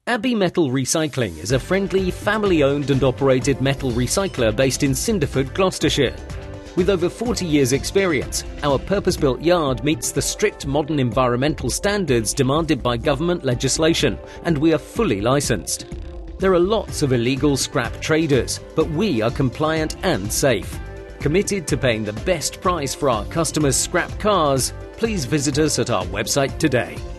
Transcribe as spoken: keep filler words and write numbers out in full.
Abbey Metal Recycling is a friendly, family-owned and operated metal recycler based in Cinderford, Gloucestershire. With over forty years' experience, our purpose-built yard meets the strict modern environmental standards demanded by government legislation, and we are fully licensed. There are lots of illegal scrap traders, but we are compliant and safe. Committed to paying the best price for our customers' scrap cars, please visit us at our website today.